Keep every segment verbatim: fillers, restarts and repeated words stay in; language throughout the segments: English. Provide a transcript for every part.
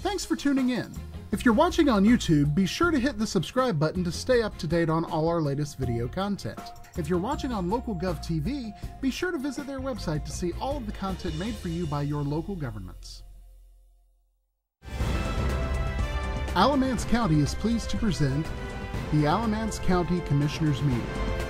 Thanks for tuning in. If you're watching on YouTube, be sure to hit the subscribe button to stay up to date on all our latest video content. If you're watching on LocalGov T V, be sure to visit their website to see all of the content made for you by your local governments. Alamance County is pleased to present the Alamance County Commissioners Meeting.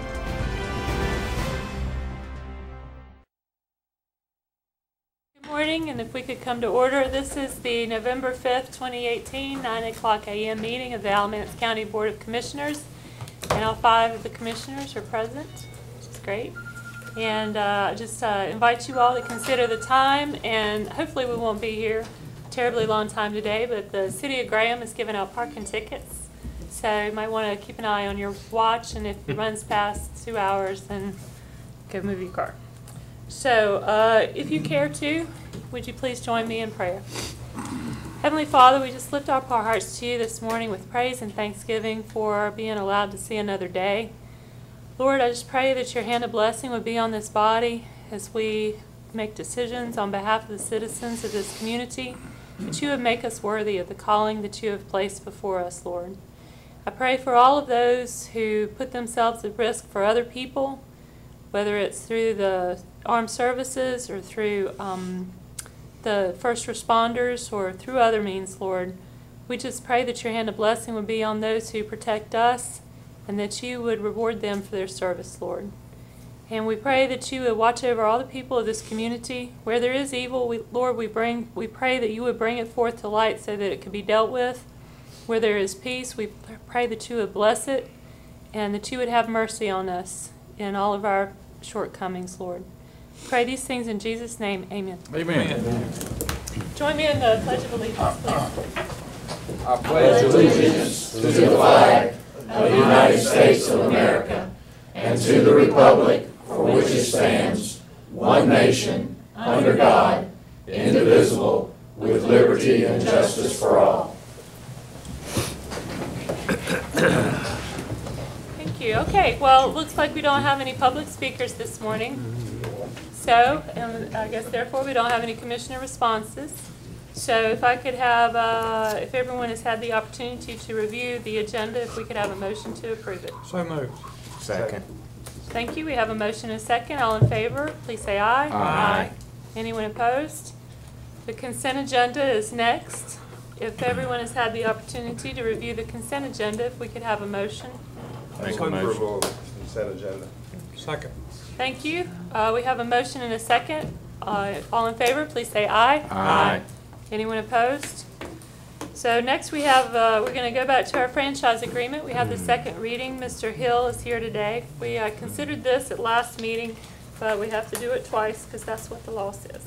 Good morning, and if we could come to order, this is the November fifth, twenty eighteen, nine o'clock a m meeting of the Alamance County Board of Commissioners. And all five of the commissioners are present, which is great. And uh, just uh, invite you all to consider the time, and hopefully we won't be here a terribly long time today, but the City of Graham is giving out parking tickets. So you might want to keep an eye on your watch, and if it runs past two hours, then go move your car. So uh, if you care to, would you please join me in prayer? Heavenly Father, we just lift up our hearts to you this morning with praise and thanksgiving for being allowed to see another day. Lord, I just pray that your hand of blessing would be on this body as we make decisions on behalf of the citizens of this community, that you would make us worthy of the calling that you have placed before us, Lord. I pray for all of those who put themselves at risk for other people, whether it's through the armed services or through um, the first responders or through other means, Lord. We just pray that your hand of blessing would be on those who protect us and that you would reward them for their service, Lord. And we pray that you would watch over all the people of this community. Where there is evil, we, Lord, we bring, we pray that you would bring it forth to light so that it could be dealt with. Where there is peace, we pray that you would bless it and that you would have mercy on us in all of our shortcomings, Lord. Pray these things in Jesus' name. Amen. Amen. Amen. Join me in the Pledge of Allegiance, please. I pledge allegiance to the flag of the United States of America and to the republic for which it stands, one nation, under God, indivisible, with liberty and justice for all. Thank you. Okay, well, it looks like we don't have any public speakers this morning. So, and I guess therefore we don't have any commissioner responses. So if I could have, uh, if everyone has had the opportunity to review the agenda, if we could have a motion to approve it. So moved. Second. Thank you. We have a motion and a second. All in favor, please say aye. Aye. Anyone opposed? The consent agenda is next. If everyone has had the opportunity to review the consent agenda, if we could have a motion. Make a motion. Approval of consent agenda. Second. Thank you. Uh, we have a motion and a second. Uh, all in favor, please say aye. Aye. Anyone opposed? So next we have, uh, we're going to go back to our franchise agreement. We have the second reading. Mister Hill is here today. We uh, considered this at last meeting, but we have to do it twice because that's what the law says.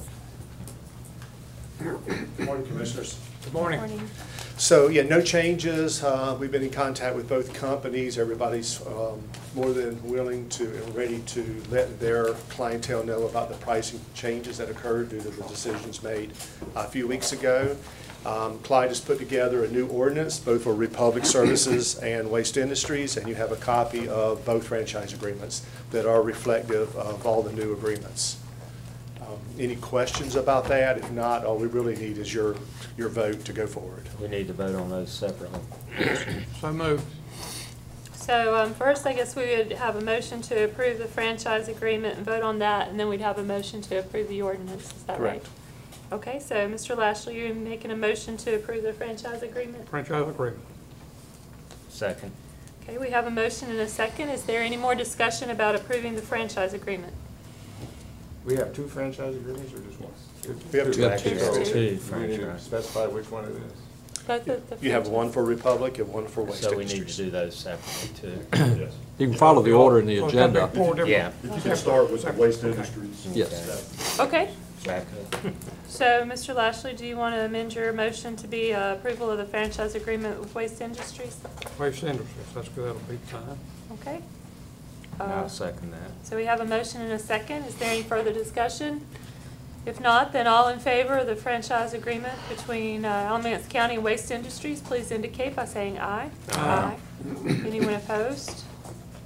Good morning, Commissioners. Good morning. Morning. So, yeah, no changes. Uh, we've been in contact with both companies. Everybody's um, more than willing to and ready to let their clientele know about the pricing changes that occurred due to the decisions made a few weeks ago. Um, Clyde has put together a new ordinance, both for Republic Services and Waste Industries, and you have a copy of both franchise agreements that are reflective of all the new agreements. Um, any questions about that? If not, all we really need is your, your vote to go forward. We need to vote on those separately. So moved. So um, first, I guess we would have a motion to approve the franchise agreement and vote on that, and then we'd have a motion to approve the ordinance. Is that Correct. right? Okay, so Mister Lashley, you're making a motion to approve the franchise agreement? Franchise agreement. Second. Okay, we have a motion and a second. Is there any more discussion about approving the franchise agreement? We have two franchise agreements or just one? We have two. We have two, Two. two Do we need to franchise. specify which one it is? Both of the You have franchise- one for Republic and one for Waste So we Industries. need to do those separately too. Yes. You can follow the order in the So it's gonna be agenda. four different- Yeah. If you can start with the Waste Industries. Yes. Okay, Back up. so Mister Lashley, do you want to amend your motion to be uh, approval of the franchise agreement with Waste Industries? Waste Industries, that's good, that'll be fine. Okay. Uh, I'll second that. So we have a motion and a second. Is there any further discussion? If not, then all in favor of the franchise agreement between uh, Alamance County and Waste Industries, please indicate by saying aye. Aye. Anyone opposed?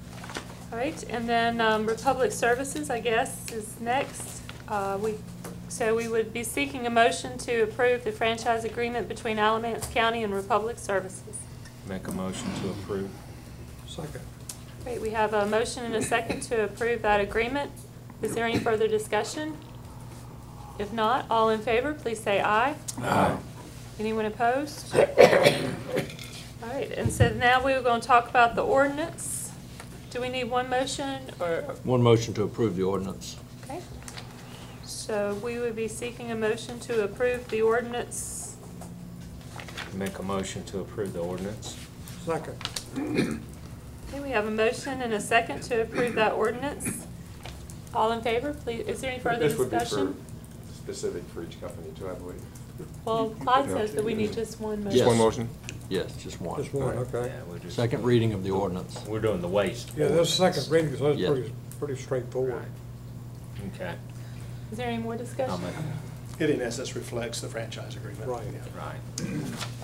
All right, and then um, Republic Services, I guess, is next. Uh, we So we would be seeking a motion to approve the franchise agreement between Alamance County and Republic Services. Make a motion to approve. Second. Great, we have a motion and a second to approve that agreement. Is there any further discussion? If not, all in favor, please say aye. Aye. Anyone opposed? All right, and so now we were going to talk about the ordinance. Do we need one motion or? One motion to approve the ordinance. Okay. So we would be seeking a motion to approve the ordinance. Make a motion to approve the ordinance. Second. Okay, we have a motion and a second to approve that ordinance. All in favor, please, is there any further This would be for discussion? specific for each company too, I believe. Well, Clyde says that we need just one motion. Yes. One motion? Yes, just one. Just one, okay. Yeah, we're just. Second reading of the ordinance. We're doing the waste. Yeah, this is second reading, so it's Yeah. pretty, pretty straightforward. Okay. Is there any more I'll discussion? make, It in essence reflects the franchise agreement. Right. Yeah. right.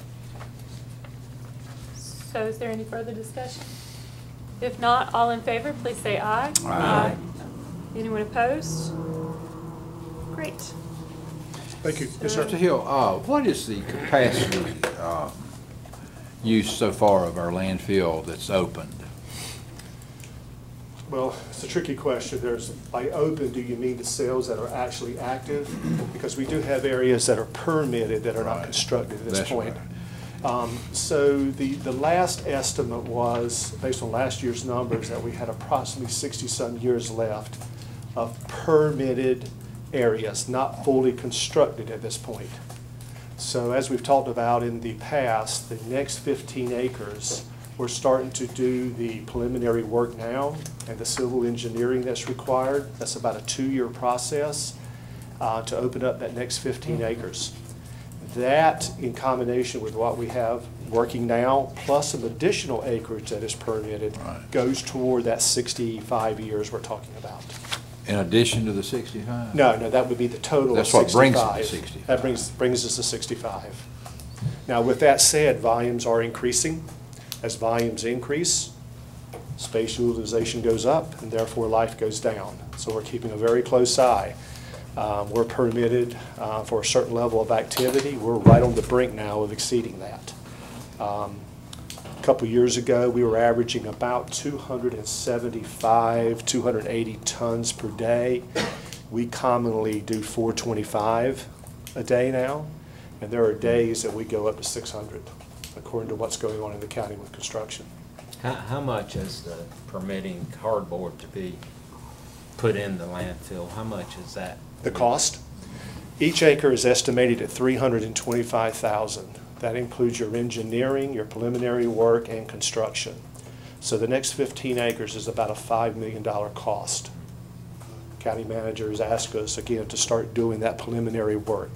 So is there any further discussion? If not, all in favor, please say aye. Aye. Anyone opposed? Great. Thank you. Yes, sir. Mister Hill, uh, what is the capacity, uh, use so far of our landfill that's opened? Well, it's a tricky question. There's, by open, do you mean the sales that are actually active? Because we do have areas that are permitted that are not Right. constructed at this That's point. right. Um, So the, the last estimate was, based on last year's numbers, that we had approximately sixty-some years left of permitted areas, not fully constructed at this point. So as we've talked about in the past, the next fifteen acres, we're starting to do the preliminary work now and the civil engineering that's required. That's about a two-year process uh, to open up that next fifteen acres. That, in combination with what we have working now, plus some additional acreage that is permitted, Right. goes toward that sixty-five years we're talking about. In addition to the sixty-five? No, no, that would be the total of That's what brings it to sixty-five. sixty-five. That brings, brings us to sixty-five. Now, with that said, volumes are increasing. As volumes increase, space utilization goes up, and therefore life goes down. So we're keeping a very close eye. Um, We're permitted uh, for a certain level of activity. We're right on the brink now of exceeding that. Um, A couple years ago, we were averaging about two hundred seventy-five, two hundred eighty tons per day. We commonly do four twenty-five a day now, and there are days that we go up to six hundred, according to what's going on in the county with construction. How, how much is the permitting cardboard to be put in the landfill? How much is that? The cost? Each acre is estimated at three hundred twenty-five thousand dollars. That includes your engineering, your preliminary work, and construction. So the next fifteen acres is about a five million dollar cost. County managers ask us again to start doing that preliminary work.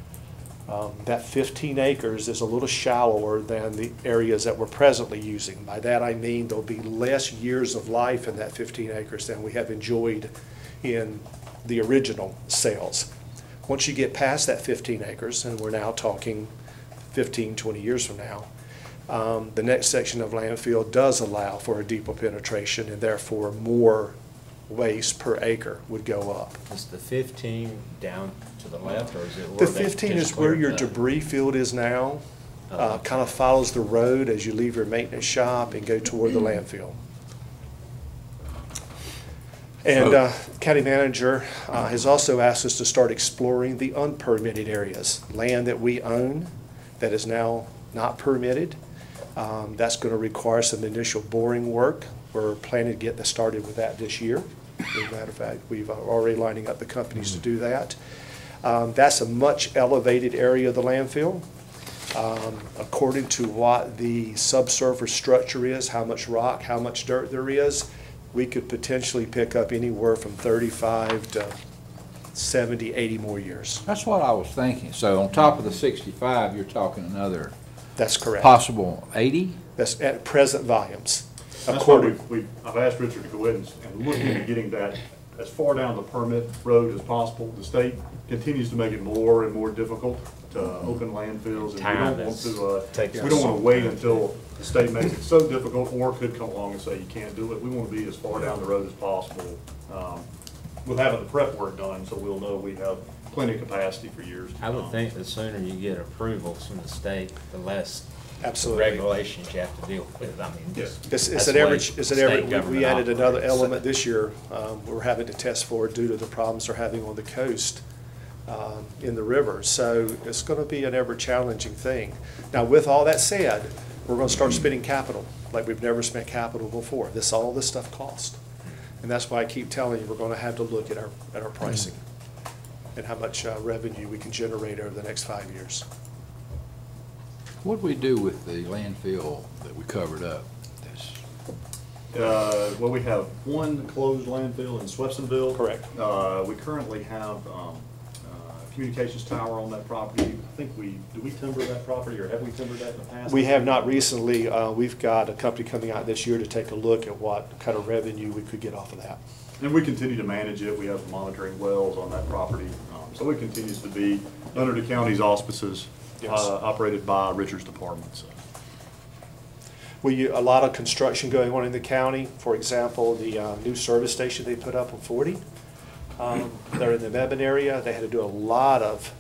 Um, That fifteen acres is a little shallower than the areas that we're presently using. By that I mean there'll be less years of life in that fifteen acres than we have enjoyed in the original sales. Once you get past that fifteen acres, and we're now talking fifteen, twenty years from now, um, the next section of landfill does allow for a deeper penetration, and therefore more waste per acre would go up. Is the fifteen down to the left, or is it The where they fifteen just is where cleared your the- debris field is now. Oh, Uh, okay. kind of follows the road as you leave your maintenance shop and go toward the landfill. And uh, county manager uh, has also asked us to start exploring the unpermitted areas, land that we own that is now not permitted. Um, That's going to require some initial boring work. We're planning to get that started with that this year. As a matter of fact, we've already lining up the companies to do that. Um, That's a much elevated area of the landfill. Um, According to what the subsurface structure is, how much rock, how much dirt there is, we could potentially pick up anywhere from thirty-five to seventy, eighty more years. That's what I was thinking. So on top of the sixty-five, you're talking another That's correct. possible eighty? That's at present volumes. That's why According, we've, we've, I've asked Richard to go ahead and- and look into getting that as far down the permit road as possible. The state continues to make it more and more difficult to open landfills, and we Time don't want is- to, uh, takes we don't want us to wait until the state makes it so difficult, or could come along and say you can't do it. We want to be as far down the road as possible, um, with having the prep work done, so we'll know we have plenty of capacity for years to I would come. think the sooner you get approvals from the state, the less Absolutely. regulations you have to deal with. I mean, Yes. It's, that's it's the an way average, it's an state average, we- we government added another operates. element this year, um, we're having to test for due to the problems they're having on the coast, um, in the river. So it's gonna be an ever challenging thing. Now, with all that said, we're gonna start spending capital like we've never spent capital before. This, all this stuff costs. And that's why I keep telling you, we're gonna have to look at our, at our pricing and how much uh, revenue we can generate over the next five years. What do we do with the landfill that we covered up? That's- Uh, Well, we have one closed landfill in Swepsonville. Correct. Uh, We currently have um, uh, communications tower on that property. I think we, do we timber that property, or have we timbered that in the past? We have not recently. Uh, We've got a company coming out this year to take a look at what kind of revenue we could get off of that. And we continue to manage it. We have monitoring wells on that property. Um, So it continues to be under the county's auspices, Yes. uh, operated by Richard's department. So. We, a lot of construction going on in the county. For example, the uh, new service station they put up on forty. Um, They're in the Mebane area. They had to do a lot of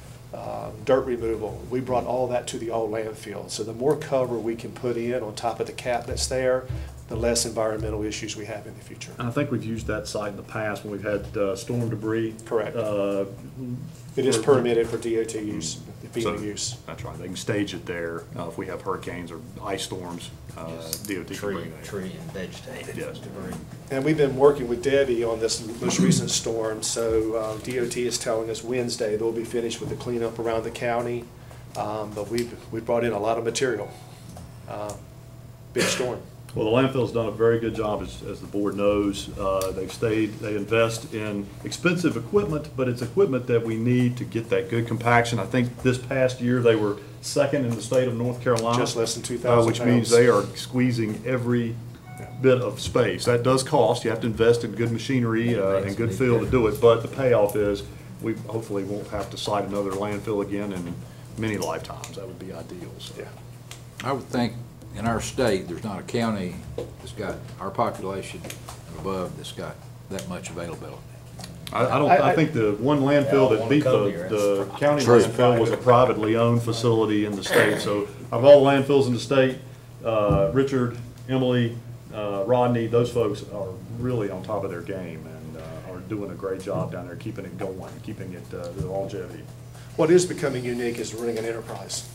um, dirt removal. We brought all that to the old landfill. So the more cover we can put in on top of the cap that's there, the less environmental issues we have in the future. I think we've used that site in the past when we've had uh, storm debris. Correct. Uh, It is for- permitted for D O T use, So, FEMA use. That's right. They can stage it there. Uh, If we have hurricanes or ice storms, uh, Just D O T can tree, bring that. tree and vegetated Yes. debris. And we've been working with Debbie on this most recent storm, so uh, D O T is telling us Wednesday they'll be finished with the cleanup around the county. Um, But we've, we brought in a lot of material. Uh, Big storm. Well, the landfill's done a very good job, as, as the board knows. Uh, They've stayed, they invest in expensive equipment, but it's equipment that we need to get that good compaction. I think this past year, they were second in the state of North Carolina. Just less than two uh, thousand Which means pounds. they are squeezing every bit of space. That does cost. You have to invest in good machinery uh, and good field to do it, but the payoff is, we hopefully won't have to site another landfill again in many lifetimes. That would be ideal, so. Yeah. I would think in our state, there's not a county that's got our population and above that's got that much availability. I, I don't, I- I- I think the one landfill Yeah, that beat one the, cover, the that's county True. landfill was a privately owned facility in the state. So of all the landfills in the state, uh, Richard, Emily, uh, Rodney, those folks are really on top of their game and uh, are doing a great job down there, keeping it going, keeping it, uh, the longevity. What is becoming unique is running an enterprise.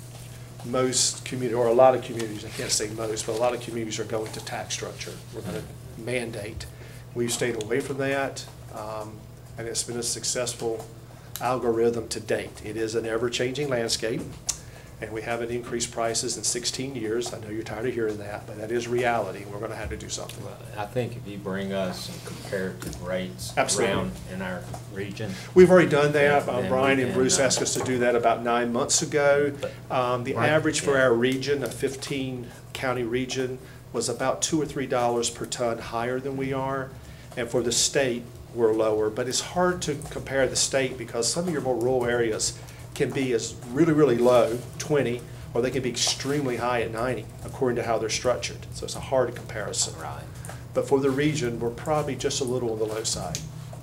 Most community, or a lot of communities, I can't say most, but a lot of communities are going to tax structure. We're going to mandate. We've stayed away from that, um, and it's been a successful algorithm to date. It is an ever-changing landscape, and we haven't increased prices in sixteen years. I know you're tired of hearing that, but that is reality. We're going to have to do something. I think if you bring us some comparative rates Absolutely. around in our region. We've already done that. Yeah, Uh, then Brian we and can, Bruce uh, asked us to do that about nine months ago. Um, The Right, average for yeah. our region, a fifteen county region, was about two or three dollars per ton higher than we are. And for the state, we're lower. But it's hard to compare the state because some of your more rural areas can be as really, really low, twenty, or they can be extremely high at ninety, according to how they're structured. So it's a hard comparison. Right. But for the region, we're probably just a little on the low side.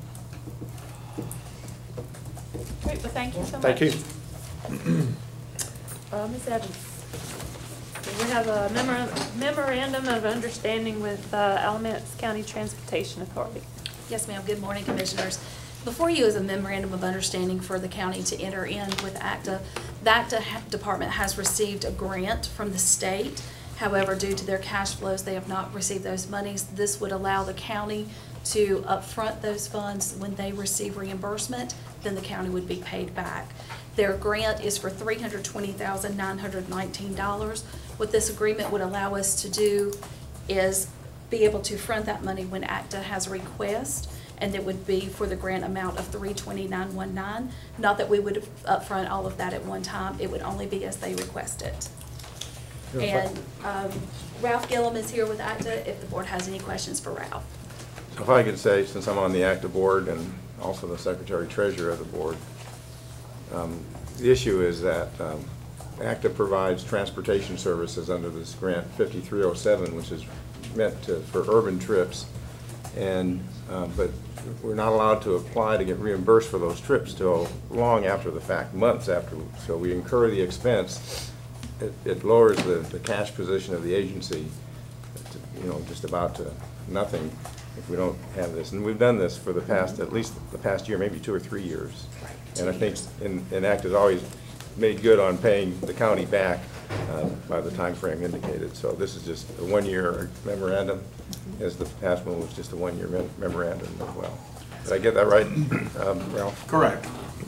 Great, well, thank you so much. Thank you. Uh, Miz Evans, we have a memor- memorandum of understanding with uh, Alamance County Transportation Authority. Yes, ma'am. Good morning, Commissioners. Before you is a memorandum of understanding for the county to enter in with ACTA. The ACTA ha- department has received a grant from the state. However, due to their cash flows, they have not received those monies. This would allow the county to upfront those funds when they receive reimbursement, then the county would be paid back. Their grant is for three hundred twenty thousand nine hundred nineteen dollars. What this agreement would allow us to do is be able to front that money when ACTA has a request, and it would be for the grant amount of three hundred twenty-nine thousand nine hundred nineteen dollars. Not that we would upfront all of that at one time, it would only be as they request it. And um, Ralph Gillum is here with ACTA if the board has any questions for Ralph. So if I could say, since I'm on the ACTA board and also the Secretary Treasurer of the board, um, the issue is that um, ACTA provides transportation services under this grant fifty-three oh seven, which is meant to, for urban trips. And uh, but we're not allowed to apply to get reimbursed for those trips till long after the fact, months after. So we incur the expense. It, it lowers the, the cash position of the agency to, you know, just about to nothing if we don't have this. And we've done this for the past, at least the past year, maybe two or three years. And I think in, Enact has always made good on paying the county back uh, by the time frame indicated. So this is just a one-year memorandum, as the past one was just a one-year mem memorandum as well. Did I get that right, um, Ralph? Correct.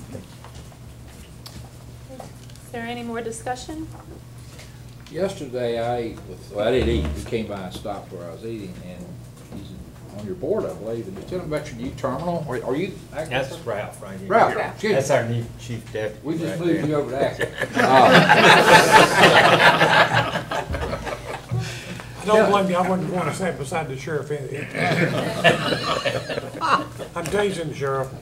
Is there any more discussion? Yesterday, I ate with, well, I didn't eat. He came by and stopped where I was eating, and he's on your board, I believe. And tell him about your new terminal. Are, are you? That's Ralph right here. Ralph, excuse me. That's our new chief deputy. We just right moved there. you over to Acton. I don't blame you, I wouldn't want to stand beside the sheriff. I'm teasing the sheriff.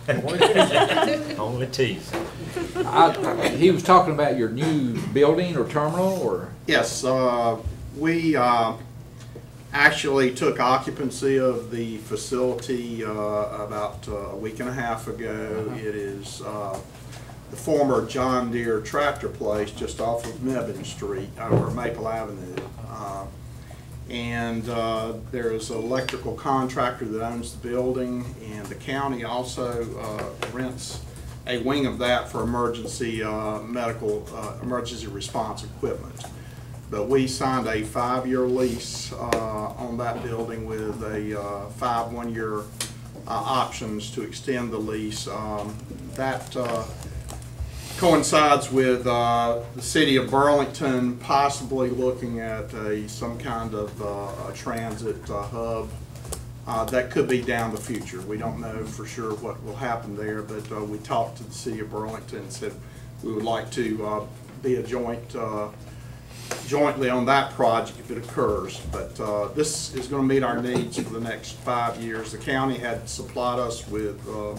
Only tease. I, he was talking about your new building or terminal, or? Yes, uh, we uh, actually took occupancy of the facility uh, about uh, a week and a half ago. Uh-huh. It is uh, the former John Deere tractor place just off of Mebane Street, or Maple Avenue. Uh, and uh, there's an electrical contractor that owns the building, and the county also uh, rents a wing of that for emergency uh, medical, uh, emergency response equipment. But we signed a five-year lease uh, on that building with a uh, five one-year uh, options to extend the lease. Um, that uh, coincides with uh, the city of Burlington possibly looking at a, some kind of uh, a transit uh, hub. Uh, that could be down the future. We don't know for sure what will happen there, but uh, we talked to the city of Burlington and said we would like to uh, be a joint, uh, jointly on that project if it occurs. But uh, this is going to meet our needs for the next five years. The county had supplied us with uh,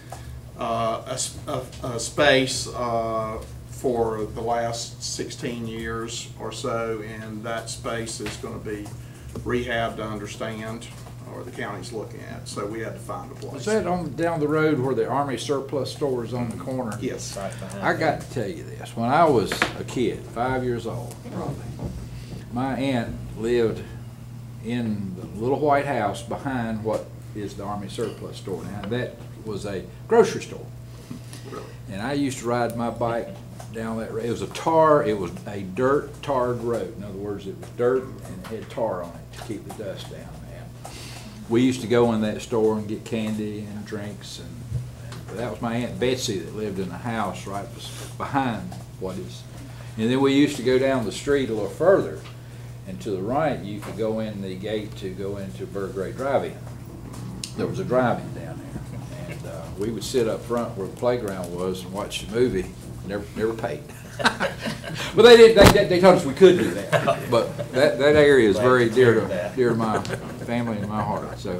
uh, a, a, a space uh, for the last sixteen years or so, and that space is going to be rehabbed, I understand, or the county's looking at, so we had to find a place. Is that on down the road where the Army surplus store is on the corner? Yes. Right behind I got to tell you this. When I was a kid, five years old probably, my aunt lived in the little white house behind what is the Army surplus store now. That was a grocery store. Really? And I used to ride my bike down that road. It was a tar, it was a dirt tarred road. In other words, it was dirt and it had tar on it to keep the dust down. We used to go in that store and get candy and drinks, and, and that was my Aunt Betsy that lived in the house right behind what is. And then we used to go down the street a little further, and to the right you could go in the gate to go into Burgray Drive-In. There was a drive-in down there, and uh, we would sit up front where the playground was and watch the movie. Never, never paid. But they did. They, they told us we could do that. But that that area is very dear to dear to my family and my heart. So.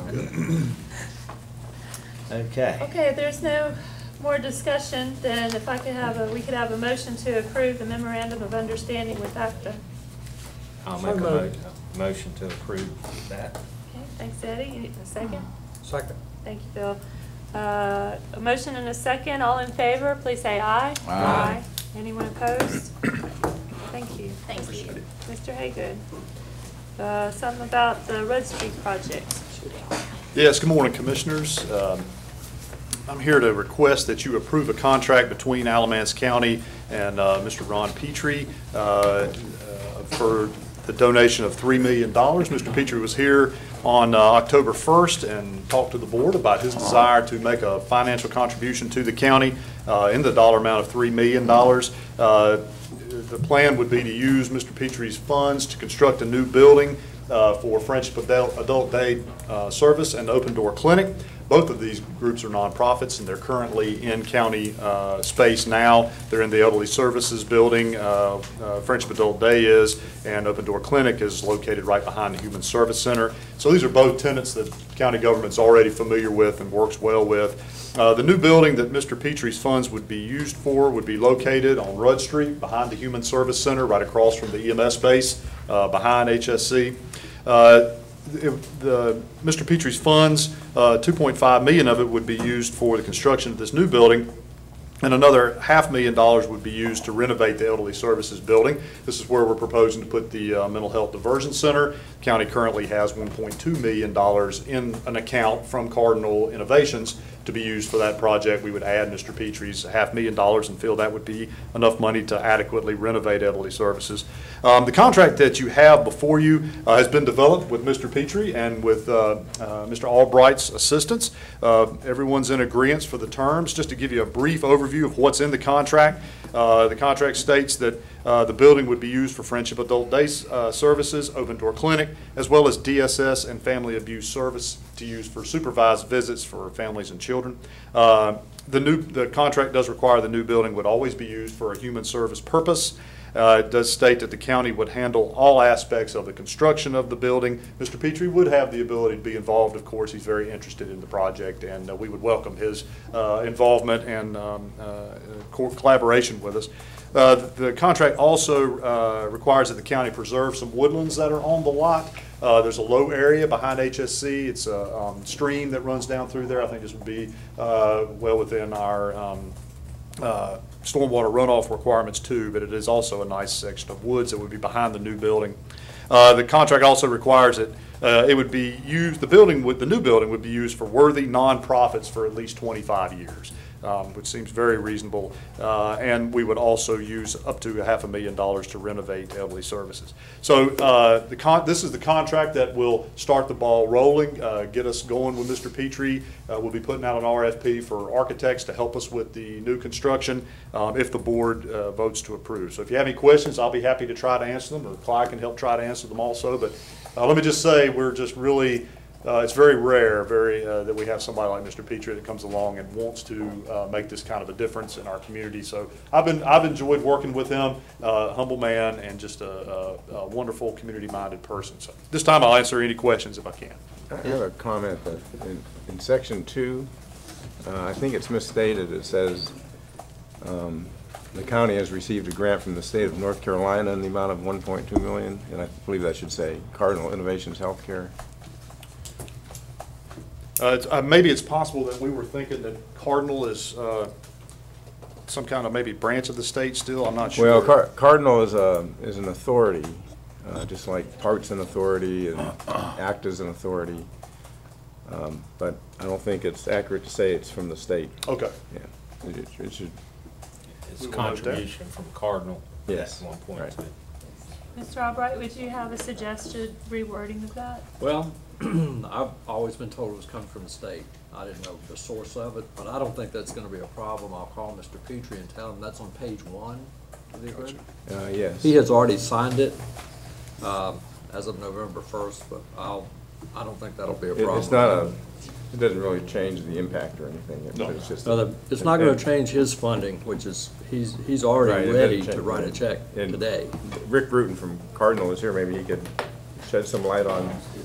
Okay. Okay, if there's no more discussion, then if I could have a, we could have a motion to approve the memorandum of understanding with ACTA. I'll So make a mo moved. motion to approve that. Okay, thanks, Eddie. You need a second? Second. Thank you, Bill. Uh, a motion and a second. All in favor, please say aye. Aye. Anyone opposed? Thank you. Thank you. Mister Haygood. Uh, something about the Road Street project. Yes, good morning, Commissioners. Um, I'm here to request that you approve a contract between Alamance County and uh, Mister Ron Petrie uh, uh, for the donation of three million dollars. Mister Petrie was here on uh, October first and talked to the board about his desire to make a financial contribution to the county uh, in the dollar amount of three million dollars. Uh, the plan would be to use Mister Petrie's funds to construct a new building uh, for Friendship Adult, Adult Day uh, Service and Open Door Clinic. Both of these groups are nonprofits, and they're currently in county uh, space now. They're in the Elderly Services Building. Uh, uh, Friendship Adult Day is, and Open Door Clinic is located right behind the Human Service Center. So these are both tenants that county government's already familiar with and works well with. Uh, the new building that Mister Petrie's funds would be used for would be located on Rudd Street behind the Human Service Center, right across from the E M S base, uh, behind H S C. Uh, if the, Mister Petrie's funds, uh, two point five million of it would be used for the construction of this new building, and another half million dollars would be used to renovate the elderly services building. This is where we're proposing to put the uh, mental health diversion center. The county currently has one point two million dollars in an account from Cardinal Innovations to be used for that project. We would add Mister Petrie's half million dollars and feel that would be enough money to adequately renovate elderly services. Um, the contract that you have before you uh, has been developed with Mister Petrie and with uh, uh, Mister Albright's assistance. Uh, everyone's in agreement for the terms. Just to give you a brief overview of what's in the contract, uh, the contract states that uh, the building would be used for Friendship Adult Day uh, services, open door clinic, as well as D S S and family abuse service to use for supervised visits for families and children. Uh, the new the contract does require the new building would always be used for a human service purpose. Uh, it does state that the county would handle all aspects of the construction of the building. Mister Petrie would have the ability to be involved. Of course, he's very interested in the project, and uh, we would welcome his uh, involvement and um, uh, co collaboration with us. Uh, the, the contract also uh, requires that the county preserve some woodlands that are on the lot. Uh, there's a low area behind H S C. It's a um, stream that runs down through there. I think this would be uh, well within our um, uh, stormwater runoff requirements too, but it is also a nice section of woods that would be behind the new building. Uh, the contract also requires that uh, it would be used, the building would, the new building would be used for worthy nonprofits for at least twenty-five years. Um, which seems very reasonable, uh, and we would also use up to a half a million dollars to renovate elderly services. So uh, the con this is the contract that will start the ball rolling, uh, get us going with Mister Petrie. Uh, we'll be putting out an R F P for architects to help us with the new construction um, if the board uh, votes to approve. So if you have any questions, I'll be happy to try to answer them, or Clyde can help try to answer them also. But uh, let me just say, we're just really Uh, it's very rare, very uh, that we have somebody like Mister Petrie that comes along and wants to uh, make this kind of a difference in our community. So I've been I've enjoyed working with him, uh, humble man, and just a, a, a wonderful community-minded person. So this time I'll answer any questions if I can. I have a comment that in, in section two, uh, I think it's misstated. It says um, the county has received a grant from the state of North Carolina in the amount of one point two million dollars, and I believe that should say Cardinal Innovations Healthcare. Uh, it's, uh, maybe it's possible that we were thinking that Cardinal is uh, some kind of maybe branch of the state still. I'm not sure. Well, Car Cardinal is a is an authority, uh, just like Parks an authority and ACT is an authority. Um, but I don't think it's accurate to say it's from the state. Okay. Yeah, it, it, it should. It's a contribution from Cardinal. Yes. At one point. Right. Mister Albright, would you have a suggested rewording of that? Well, I've always been told it was coming from the state. I didn't know the source of it, but I don't think that's going to be a problem. I'll call Mister Petrie and tell him that's on page one of the agreement. Uh, yes. He has already signed it um, as of November first, but I'll, I don't think that'll be a It, problem. it's not a. It doesn't really change the impact or anything. It, No. It's just. No, the- it's not going to change his funding, which is, he's, he's already Right, it ready doesn't to change write a it. check And today. Rick Bruton from Cardinal is here. Maybe he could shed some light on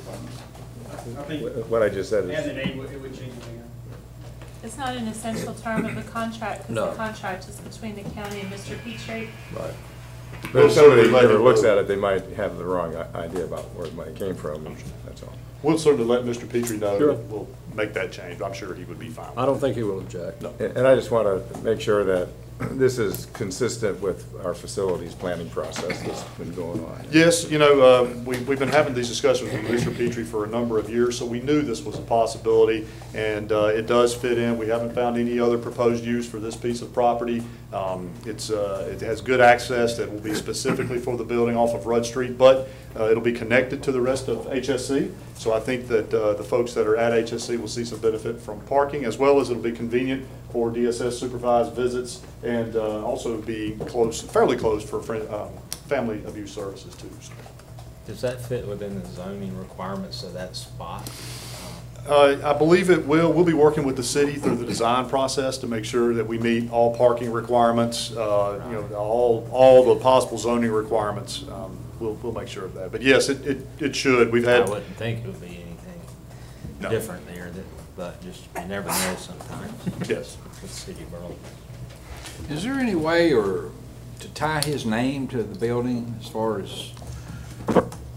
I think, what I just said. and Is, the name, it would change anything. It's not an essential term of the contract, because No. the contract is between the county and Mister Petrie. Right. but if somebody ever looks at it, they might have the wrong i- idea about where the money came from. And that's all. We'll certainly let Mister Petrie know. Sure. That we'll make that change. I'm sure he would be fine with I don't think he will object. No. And and I just want to make sure that this is consistent with our facilities planning process that's been going on. Yes, you know, uh, we, we've been having these discussions with Mister Petrie for a number of years, so we knew this was a possibility, and uh, it does fit in. We haven't found any other proposed use for this piece of property. Um, it's, uh, it has good access that will be specifically for the building off of Rudd Street, but uh, it'll be connected to the rest of H S C. So I think that uh, the folks that are at H S C will see some benefit from parking, as well as it'll be convenient for D S S supervised visits, and uh, also be close, fairly close for friend, um, family abuse services too. So. Does that fit within the zoning requirements of that spot? Uh, I believe it will. We'll be working with the city through the design process to make sure that we meet all parking requirements, uh, you know, all, all the possible zoning requirements. Um, we'll, we'll make sure of that. But yes, it, it, it should. We've had. I wouldn't think it would be anything No. different there, that, but just, you never know sometimes. Yes. With City of Burlington. Is there any way or to tie his name to the building as far as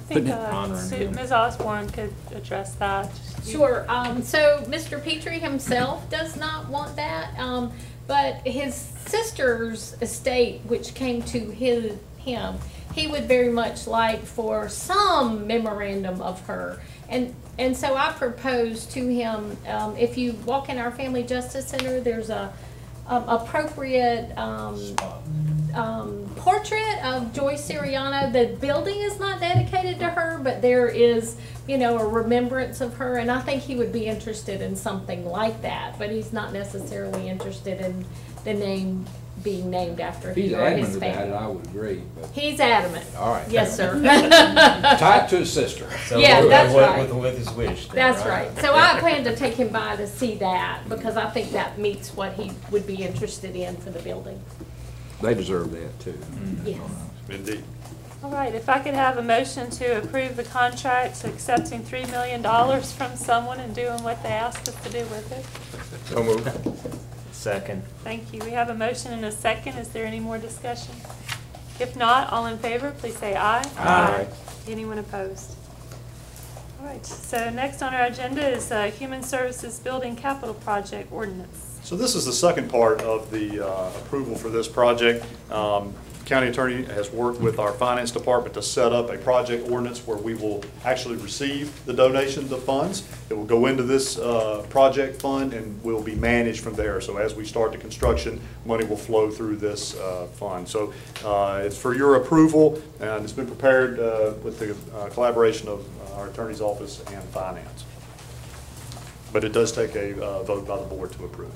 think uh, Honoring Sue- him. Miz Osborne could address that. Sure. Um, so Mister Petrie himself does not want that, um, but his sister's estate, which came to his, him, he would very much like for some memorandum of her. And and so I proposed to him, um, if you walk in our Family Justice Center, there's a um, appropriate um, um, portrait of Joyce Siriano. The building is not dedicated to her, but there is, you know, a remembrance of her, and I think he would be interested in something like that, but he's not necessarily interested in the name being named after If he's him or his adamant about it, family. I would agree, but. He's adamant. All right. Yes, sir. Tied to his sister. So Yeah, with- that's with- right. With, with his wish. then, That's right. So I plan to take him by to see that, because I think that meets what he would be interested in for the building. They deserve that too. Yes. Indeed. All right, if I could have a motion to approve the contract accepting three million dollars from someone and doing what they asked us to do with it. So moved. Second. Thank you. We have a motion and a second. Is there any more discussion? If not, all in favor, please say aye. Aye. Anyone opposed? All right, so next on our agenda is uh, Human Services Building Capital Project Ordinance. So this is the second part of the uh, approval for this project. Um, County Attorney has worked with our Finance Department to set up a project ordinance where we will actually receive the donation of funds. It will go into this uh, project fund and will be managed from there. So as we start the construction, money will flow through this uh, fund. So uh, it's for your approval, and it's been prepared uh, with the uh, collaboration of our Attorney's Office and Finance. But it does take a uh, vote by the board to approve.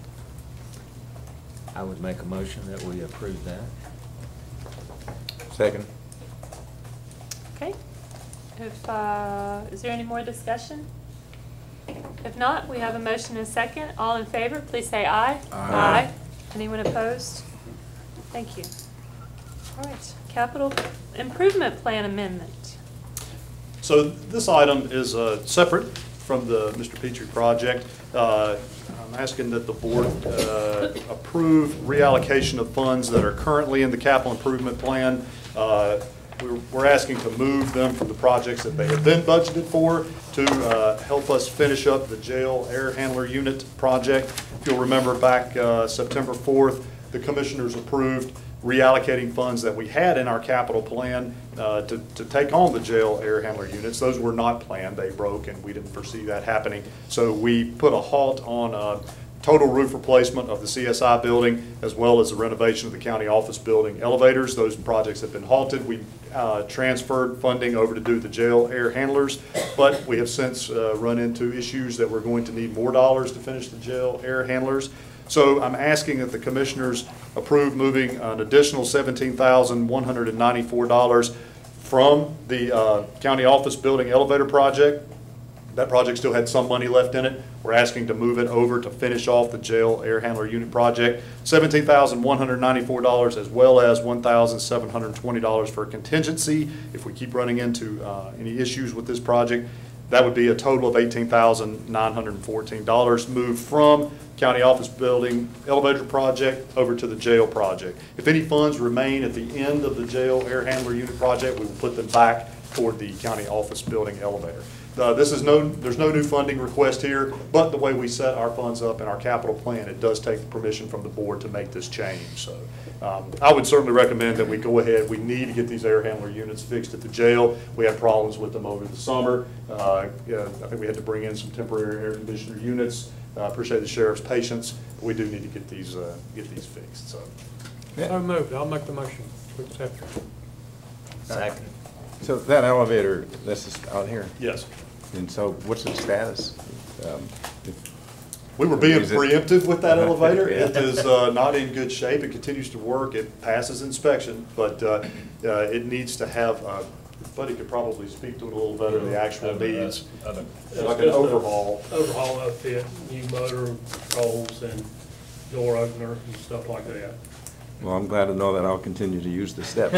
I would make a motion that we approve that. Second. Okay. If, uh, is there any more discussion? If not, we have a motion and a second. All in favor, please say aye. Aye. Anyone opposed? Thank you. All right, Capital Improvement Plan Amendment. So this item is uh, separate from the Mister Petrie project. Uh, I'm asking that the board uh, approve reallocation of funds that are currently in the capital improvement plan. Uh, we're, we're asking to move them from the projects that they have been budgeted for to uh, help us finish up the jail air handler unit project. If you'll remember back uh, September fourth, the commissioners approved reallocating funds that we had in our capital plan uh, to, to take on the jail air handler units. Those were not planned. They broke, and we didn't foresee that happening. So we put a halt on uh, total roof replacement of the C S I building, as well as the renovation of the county office building elevators. Those projects have been halted. We uh, transferred funding over to do the jail air handlers, but we have since uh, run into issues that we're going to need more dollars to finish the jail air handlers. So I'm asking that the commissioners approve moving an additional seventeen thousand one hundred ninety-four dollars from the uh, county office building elevator project. That project still had some money left in it. We're asking to move it over to finish off the jail air handler unit project. seventeen thousand one hundred ninety-four dollars, as well as one thousand seven hundred twenty dollars for contingency if we keep running into uh, any issues with this project. That would be a total of eighteen thousand nine hundred fourteen dollars moved from county office building elevator project over to the jail project. If any funds remain at the end of the jail air handler unit project, we will put them back toward the county office building elevator. Uh, this is no, there's no new funding request here, but the way we set our funds up in our capital plan, it does take permission from the board to make this change. So um, I would certainly recommend that we go ahead. We need to get these air handler units fixed at the jail. We had problems with them over the summer. Uh, yeah, I think we had to bring in some temporary air conditioner units. I uh, appreciate the sheriff's patience. But we do need to get these uh, get these fixed. So, So moved. I'll make the motion to accept it. Second. So that elevator, this is out here? yes. And so what's the status? Um, We were being Is it- preemptive with that elevator. It is uh, not in good shape. It continues to work. It passes inspection, but uh, uh, it needs to have, uh, Buddy could probably speak to it a little better, the actual needs, like an overhaul. Overhaul outfit, new motor, controls, and door opener and stuff like that. Well, I'm glad to know that I'll continue to use the steps.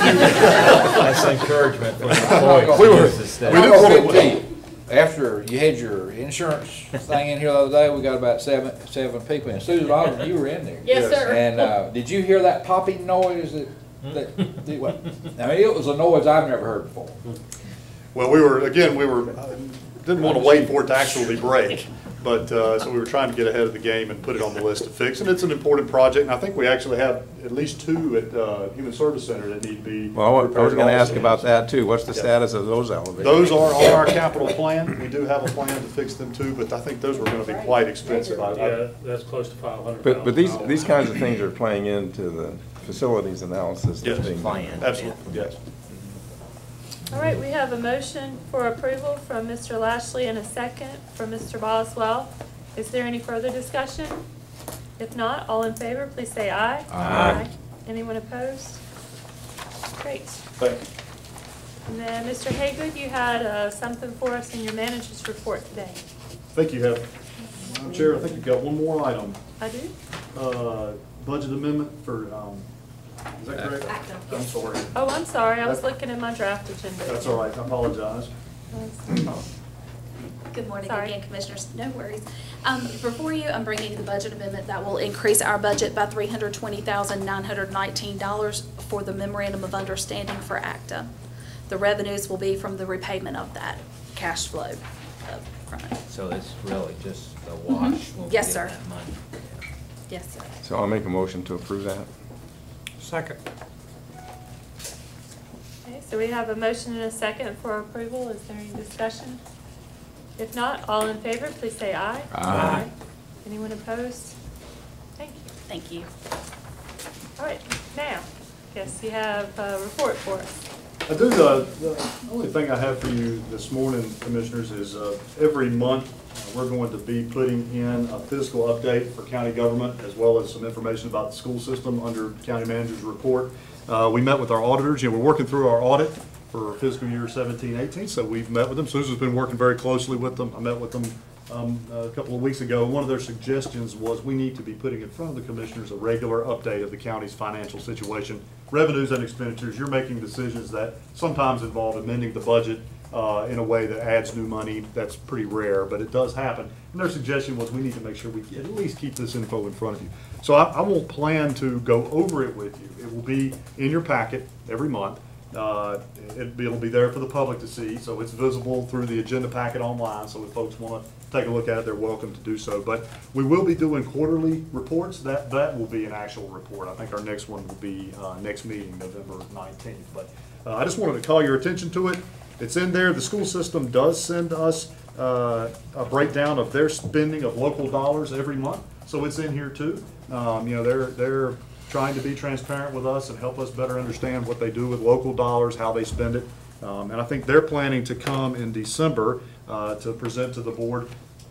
That's encouragement for the employees We to were- use the steps. we didn't want to- After you had your insurance thing in here the other day, we got about seven, seven people, and Susan, Oliver, you were in there. Yes, Yes. sir. And, uh, did you hear that popping noise that That- that- what? I mean, it was a noise I've never heard before. Well, we were, again, we were, uh, didn't want to wait for it to actually break, but, uh, so we were trying to get ahead of the game and put it on the list to fix. And it's an important project, and I think we actually have at least two at uh, Human Service Center that need to be Well, I wa- I was repaired going to ask also. about that too. What's the Yeah. status of those elevators? Those are on our capital plan. We do have a plan to fix them too, but I think those were going to be quite expensive. I- I- Yeah, that's close to five hundred thousand dollars. But, but these, these kinds of things are playing into the facilities analysis that's Yes, being done. absolutely, yes. All right, we have a motion for approval from Mister Lashley and a second from Mister Boswell. Is there any further discussion? If not, all in favor, please say aye. Aye. Anyone opposed? Great. Thank you. And then, Mister Haygood, you had uh, something for us in your manager's report today. I think you have, Madam Chair, I think you've got one more item. I do? Uh, Budget amendment for, um, is that correct? Acta. I'm sorry. Oh, I'm sorry, I was That's- looking at my draft agenda. That's all right, I apologize. Good morning Sorry. again, Commissioners. No worries. Um, Before you, I'm bringing the budget amendment that will increase our budget by three hundred twenty thousand nine hundred nineteen dollars for the memorandum of understanding for ACTA. The revenues will be from the repayment of that cash flow up front. So it's really just a wash when we Yes, get sir. that money. Yes, sir. So I'll make a motion to approve that. Second. Okay, so we have a motion and a second for approval. Is there any discussion? If not, all in favor, please say aye. Aye. Anyone opposed? Thank you. Thank you. All right, now, yes, you have a report for us. I do, the, the only thing I have for you this morning, Commissioners, is uh, every month, uh, we're going to be putting in a fiscal update for county government, as well as some information about the school system under county manager's report. Uh, We met with our auditors, you know, we're working through our audit for fiscal year seventeen eighteen, so we've met with them. Susan's been working very closely with them. I met with them um, a couple of weeks ago. One of their suggestions was we need to be putting in front of the commissioners a regular update of the county's financial situation, revenues and expenditures. You're making decisions that sometimes involve amending the budget uh, in a way that adds new money. That's pretty rare, but it does happen. And their suggestion was we need to make sure we at least keep this info in front of you. So I, I won't plan to go over it with you. It will be in your packet every month. Uh, it, it'll be there for the public to see, so it's visible through the agenda packet online, so if folks want to take a look at it, they're welcome to do so. But we will be doing quarterly reports. That, that will be an actual report. I think our next one will be uh, next meeting, November nineteenth. But uh, I just wanted to call your attention to it. It's in there. The school system does send us uh, a breakdown of their spending of local dollars every month, so it's in here too. Um, you know, they're, they're trying to be transparent with us and help us better understand what they do with local dollars, how they spend it. Um, and I think they're planning to come in December uh, to present to the board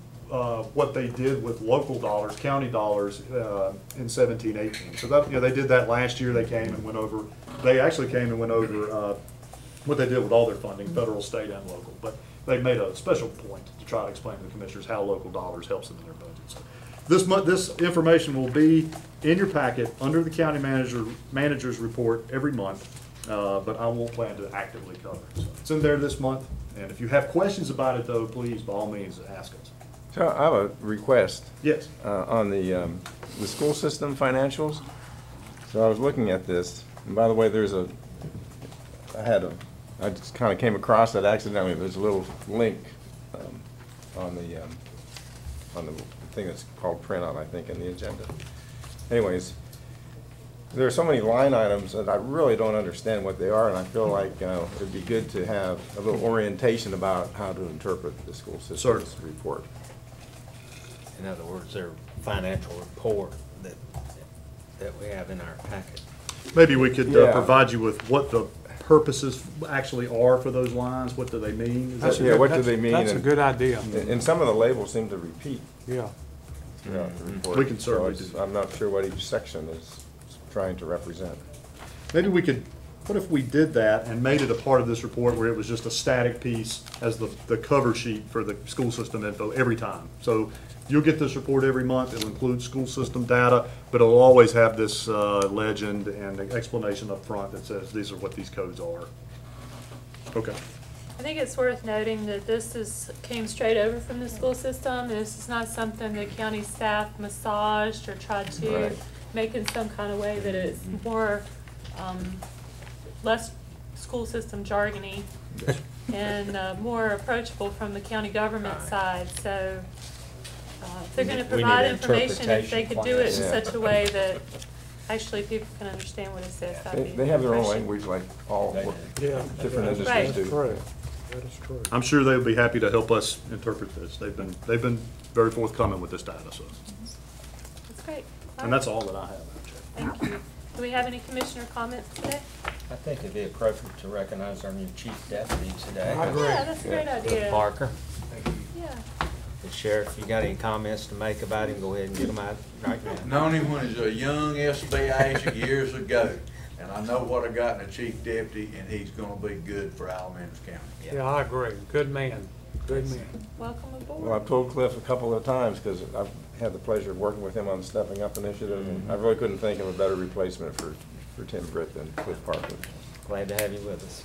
uh, what they did with local dollars, county dollars uh, in seventeen eighteen. So that, you know, they did that last year. They came and went over, they actually came and went over uh, what they did with all their funding, federal, state, and local. But they made a special point to try to explain to the commissioners how local dollars helps them in their budgets. This month, this information will be in your packet under the county manager manager's report every month, uh, but I won't plan to actively cover it. So it's in there this month, and if you have questions about it, though, please, by all means, ask us. So I have a request. Yes. Uh, on the, um, the school system financials. So I was looking at this, and by the way, there's a, I had a, I just kind of came across it accidentally. There's a little link um, on the, um, on the thing that's called printout, I think, in the agenda. Anyways, there are so many line items that I really don't understand what they are, and I feel like uh, it'd be good to have a little orientation about how to interpret the school system's report. In other words, their financial report that, that we have in our packet. Maybe we could uh, Yeah. provide you with what the purposes actually are for those lines. What do they mean? Is That's that- yeah, what do they mean? That's a and- good idea. And and some of the labels seem to repeat Yeah. throughout the report. We can So certainly it's- do. I'm not sure what each section is trying to represent. Maybe we could, what if we did that and made it a part of this report where it was just a static piece as the, the cover sheet for the school system info every time? So you'll get this report every month. It'll include school system data, but it'll always have this uh, legend and explanation up front that says these are what these codes are. Okay. I think it's worth noting that this is, came straight over from the school system. This is not something the county staff massaged or tried to Right. make in some kind of way that it's more um, less school system jargony and uh, more approachable from the county government Right. side. So uh, if they're We going to need- we need provide information, if they interpretation could do it in plans. such a way that actually people can understand what it says, They, that'd be they have their own refreshing. language like all They Yeah. different Right. industries do. Correct. That is true. I'm sure they'll be happy to help us interpret this. They've been, they've been very forthcoming with this data, so. That's great. And that's all that I have, actually. Thank you. Do we have any commissioner comments today? I think it'd be appropriate to recognize our new chief deputy today. Yeah, that's a great idea. Parker. Yeah. The sheriff, you got any comments to make about him, go ahead and get them out right now. Known him when he was a young S B agent years ago, and I know what I got in a chief deputy, and he's gonna be good for Alamance County. Yeah, I agree. Good man. Good man. Welcome aboard. Well, I've told Cliff a couple of times, because I've had the pleasure of working with him on the Stepping Up initiative, and I really couldn't think of a better replacement for, for Tim Britt than Cliff Parker. Glad to have you with us.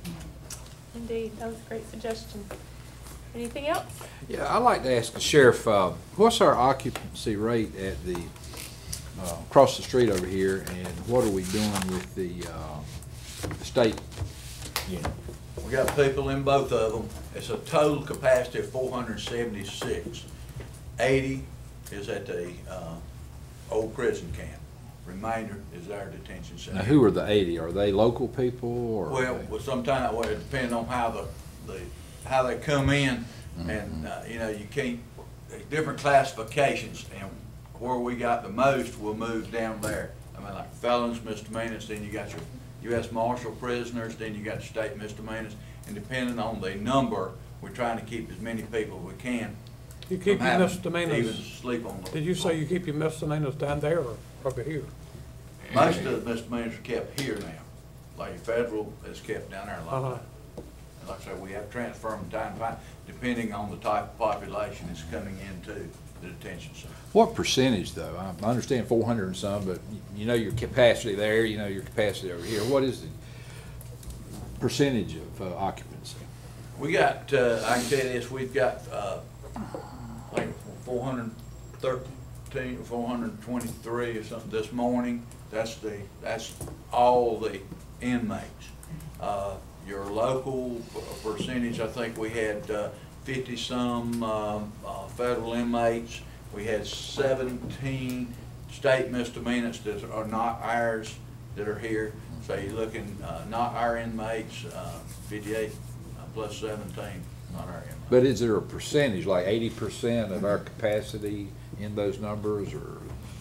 Indeed, that was a great suggestion. Anything else? Yeah, I'd like to ask the sheriff, uh, what's our occupancy rate at the, uh, across the street over here, and what are we doing with the, uh, state unit? We got people in both of them. It's a total capacity of four hundred seventy-six. Eighty is at the, uh, old prison camp. Remainder is our detention center. Now, who are the eighty? Are they local people, or? are Well, they- well, sometimes, well, it depends on how the, the, how they come in, and, uh, you know, you can't, there's different classifications, and where we got the most, we'll move down there. I mean, like felons, misdemeanors, then you got your U S Marshal prisoners, then you got state misdemeanors, and depending on the number, we're trying to keep as many people as we can. You keep from your having misdemeanors. to Even sleep on the. Did you say you keep your misdemeanors down there or over here? Most of the misdemeanors are kept here now, like federal is kept down there a lot. Uh-huh. And like I said, we have to transfer them time to time, depending on the type of population that's coming into the detention center. What percentage, though? I understand four hundred and some, but you know your capacity there, you know your capacity over here. What is the percentage of uh, occupancy? We got, uh, I can tell you this, we've got, uh, like four hundred thirteen, four hundred twenty-three or something this morning. That's the, that's all the inmates. Uh, your local percentage, I think we had uh, fifty-some uh, uh, federal inmates. We had seventeen state misdemeanors that are not ours that are here. So you're looking, uh, not our inmates, uh, fifty-eight uh, plus seventeen, not our inmates. But is there a percentage, like eighty percent of our capacity in those numbers, or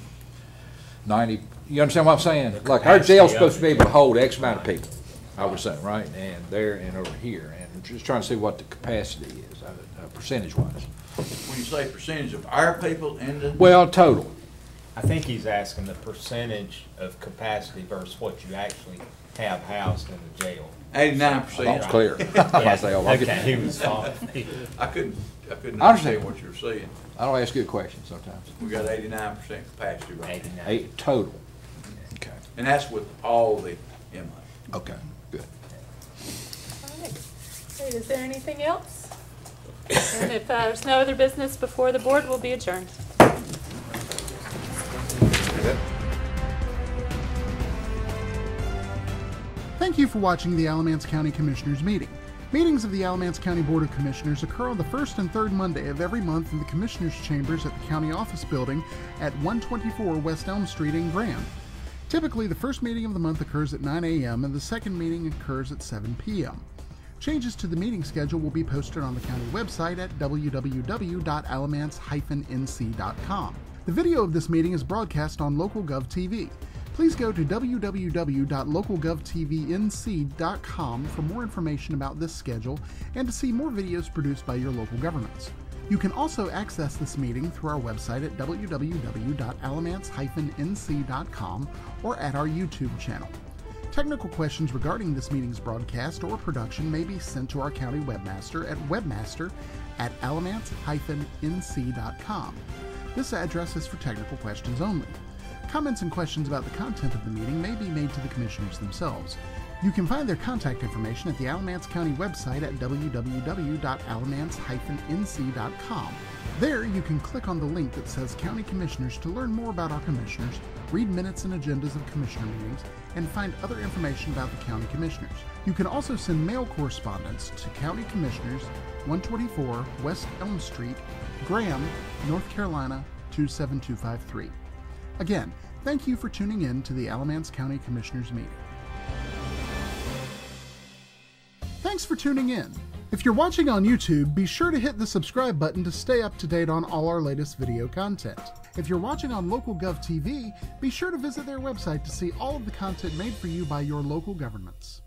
ninety? You understand what I'm saying? Like our jail's supposed to be able to hold X amount of people, I was saying, right? And there and over here, and just trying to see what the capacity is, uh, uh, percentage-wise. When you say percentage of our people in the. Well, total. I think he's asking the percentage of capacity versus what you actually have housed in the jail. Eighty-nine percent. That's clear. I say, oh, I get- Okay, he was following me. I couldn't, I couldn't I understand. understand what you were saying. I don't ask good questions sometimes. We got eighty-nine percent capacity right now. eighty-nine. Eight, total. Okay. And that's with all the inmates. Okay, good. All right. Great. Is there anything else? And if uh, there's no other business before the board, we'll be adjourned. Thank you for watching the Alamance County Commissioners meeting. Meetings of the Alamance County Board of Commissioners occur on the first and third Monday of every month in the Commissioners' Chambers at the County Office Building at one twenty-four West Elm Street in Graham. Typically, the first meeting of the month occurs at nine A M and the second meeting occurs at seven P M Changes to the meeting schedule will be posted on the county website at w w w dot alamance dash n c dot com. The video of this meeting is broadcast on LocalGov T V. Please go to w w w dot local gov t v n c dot com for more information about this schedule and to see more videos produced by your local governments. You can also access this meeting through our website at w w w dot alamance dash n c dot com or at our YouTube channel. Technical questions regarding this meeting's broadcast or production may be sent to our county webmaster at webmaster at alamance dash n c dot com. This address is for technical questions only. Comments and questions about the content of the meeting may be made to the commissioners themselves. You can find their contact information at the Alamance County website at w w w dot alamance dash n c dot com. There, you can click on the link that says County Commissioners to learn more about our commissioners, read minutes and agendas of commissioner meetings, and find other information about the County Commissioners. You can also send mail correspondence to County Commissioners, one twenty-four West Elm Street, Graham, North Carolina two seven two five three. Again, thank you for tuning in to the Alamance County Commissioners meeting. Thanks for tuning in. If you're watching on YouTube, be sure to hit the subscribe button to stay up to date on all our latest video content. If you're watching on Local Gov T V, be sure to visit their website to see all of the content made for you by your local governments.